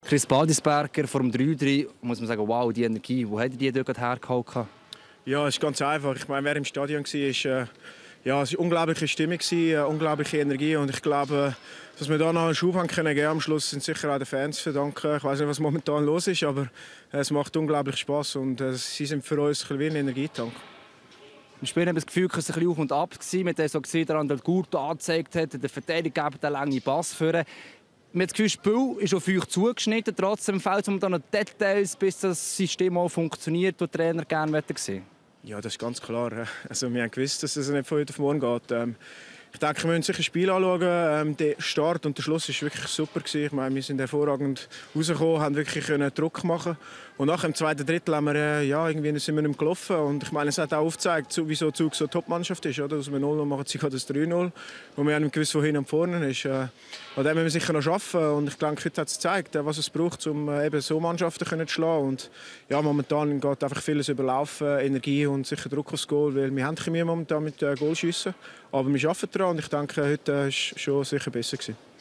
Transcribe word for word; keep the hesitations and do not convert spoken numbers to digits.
Chris Baldisberger vor dem drei drei, muss man sagen, wow, die Energie, wo hat er die dort hergeholt? Ja, es ist ganz einfach. Ich meine, wer im Stadion war, ist, äh, ja, es war eine unglaubliche Stimmung, eine unglaubliche Energie. Und ich glaube, dass wir da noch einen Schub haben können geben am Schluss, sind sicher auch den Fans zu verdanken. Ich weiß nicht, was momentan los ist, aber es macht unglaublich Spaß und äh, sie sind für uns ein bisschen wie ein Energietank. Im Spiel haben wir das Gefühl, dass es ein bisschen auf und ab war. Man hat so gesehen, dass der Gurto angezeigt hat, der Verteidiger gibt den langen Pass führen. Man hat das Gefühl, das Spiel ist auf euch zugeschnitten. Trotzdem fehlt es um noch Details, bis das System auch funktioniert, das die Trainer gerne sehen. Ja, das ist ganz klar. Also, wir haben gewusst, dass es nicht von heute auf morgen geht. Ähm, ich denke, wir müssen sich ein Spiel anschauen. Ähm, der Start und der Schluss war wirklich super. Ich meine, wir sind hervorragend rausgekommen, haben wirklich Druck machen. Und nach dem zweiten Drittel haben wir, äh, ja, irgendwie sind wir nicht mehr gelaufen. Und ich meine, es hat auch aufgezeigt, wieso Zug so eine Top-Mannschaft ist. Oder? Aus einem null null machen sie gerade das drei null. Und wir haben nicht gewusst, wohin und vorne ist. Äh, an dem müssen wir sicher noch arbeiten. Und ich denke, heute hat es gezeigt, was es braucht, um äh, eben so Mannschaften zu schlagen. Und ja, momentan geht einfach vieles über Laufen, Energie und sicher Druck aufs Goal. Weil wir haben Chemie momentan mit äh, Goalschiessen. Aber wir arbeiten daran und ich denke, heute war es schon sicher besser gewesen.